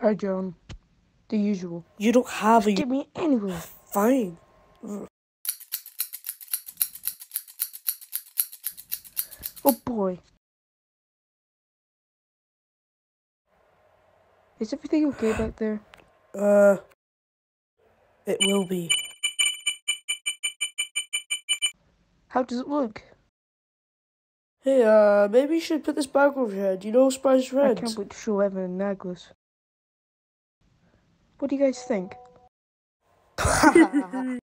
Hi, John. The usual. You don't have Just get me anywhere. Fine. Oh boy. Is everything okay back there? It will be. How does it look? Hey, maybe you should put this bag over your head. You know Spice I Red? can't wait to show Evan and Naglis. What do you guys think?